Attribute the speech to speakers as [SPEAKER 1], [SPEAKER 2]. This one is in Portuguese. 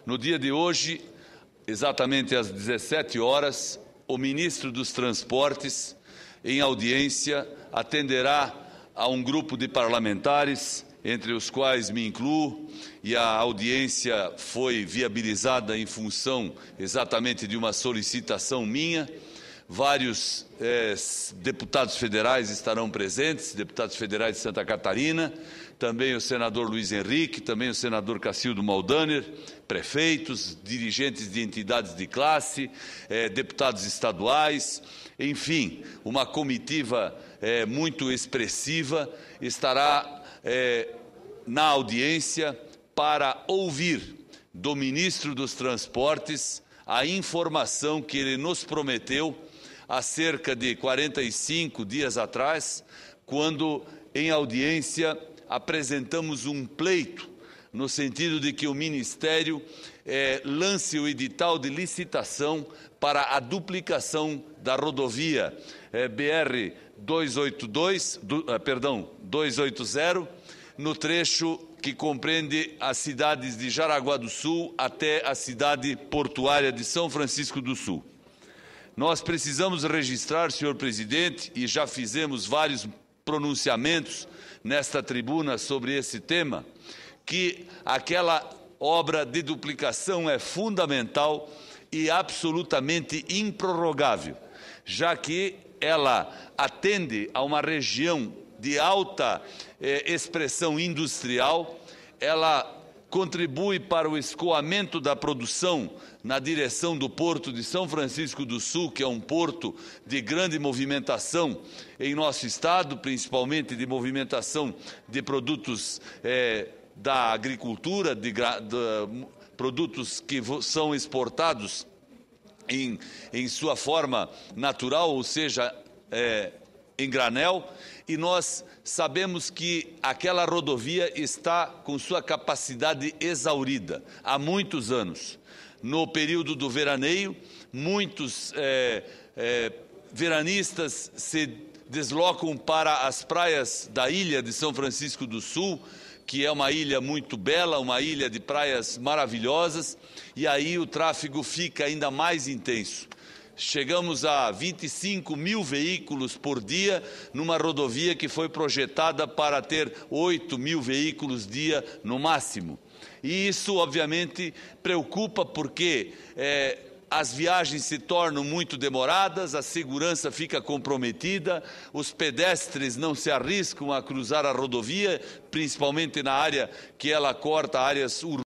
[SPEAKER 1] No dia de hoje, exatamente às 17 horas, o ministro dos Transportes, em audiência, atenderá a um grupo de parlamentares, entre os quais me incluo, e a audiência foi viabilizada em função exatamente de uma solicitação minha. Vários deputados federais estarão presentes, deputados federais de Santa Catarina, também o senador Luiz Henrique, também o senador Cacildo Maldaner, prefeitos, dirigentes de entidades de classe, deputados estaduais, enfim, uma comitiva muito expressiva estará na audiência para ouvir do ministro dos Transportes a informação que ele nos prometeu há cerca de 45 dias atrás, quando, em audiência, apresentamos um pleito, no sentido de que o Ministério lance o edital de licitação para a duplicação da rodovia BR 280, no trecho que compreende as cidades de Jaraguá do Sul até a cidade portuária de São Francisco do Sul. Nós precisamos registrar, senhor presidente, e já fizemos vários pronunciamentos nesta tribuna sobre esse tema, que aquela obra de duplicação é fundamental e absolutamente improrrogável, já que ela atende a uma região de alta expressão industrial, ela contribui para o escoamento da produção na direção do Porto de São Francisco do Sul, que é um porto de grande movimentação em nosso estado, principalmente de movimentação de produtos da agricultura, de produtos que são exportados em sua forma natural, ou seja, em granel, e nós sabemos que aquela rodovia está com sua capacidade exaurida há muitos anos. No período do veraneio, muitos veranistas se deslocam para as praias da ilha de São Francisco do Sul, que é uma ilha muito bela, uma ilha de praias maravilhosas, e aí o tráfego fica ainda mais intenso. Chegamos a 25 mil veículos por dia numa rodovia que foi projetada para ter 8 mil veículos dia no máximo. E isso, obviamente, preocupa porque as viagens se tornam muito demoradas, a segurança fica comprometida, os pedestres não se arriscam a cruzar a rodovia, principalmente na área que ela corta áreas urbanas.